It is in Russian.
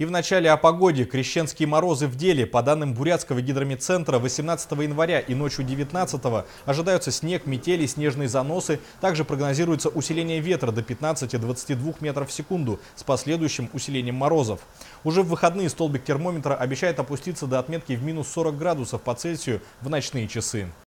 И в начале о погоде. Крещенские морозы в деле. По данным Бурятского гидрометцентра, 18 января и ночью 19 ожидаются снег, метели, снежные заносы. Также прогнозируется усиление ветра до 15-22 метров в секунду с последующим усилением морозов. Уже в выходные столбик термометра обещает опуститься до отметки в минус 40 градусов по Цельсию в ночные часы.